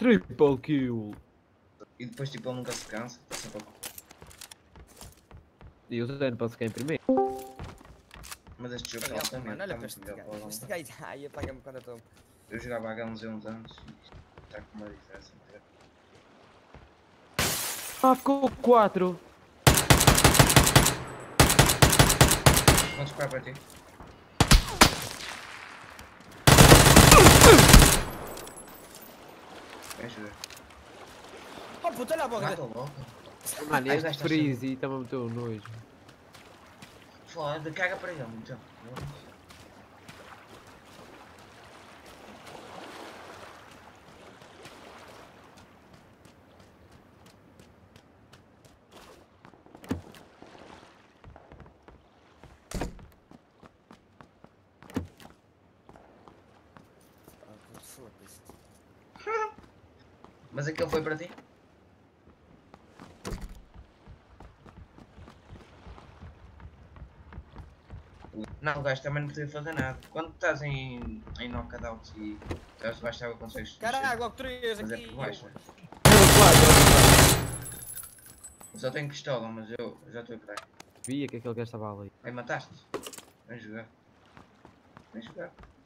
Triple kill. E depois tipo ele nunca se cansa, está sempre a... E o Zé não pode ficar em primeiro. Mas este jogo Olha, altamente mano, olha está para muito este melhor para o gajo. Este Valorant. gajo, ai, apaga-me quando eu estou. Eu jogava H11 há uns anos e está com uma diferença muito grande. Ah, ficou 4. Vou disparar para ti. Vem jogar. Oh puta, olha a boca. Mata logo. Mano, Ai, este gasta freeze está-me a meter o nojo. Foda, caga para ele então. Ah, puto, foda-se. Mas aquele foi para ti? Não, o gajo também não podia fazer nada. Quando estás em knockouts e estás debaixo de água consegues Caralho, logo 3 mas é aqui. por baixo, né? Eu só tenho pistola, mas eu já estou a curar. Via que aquele gajo estava ali. Aí mataste? Vem jogar. Vem jogar.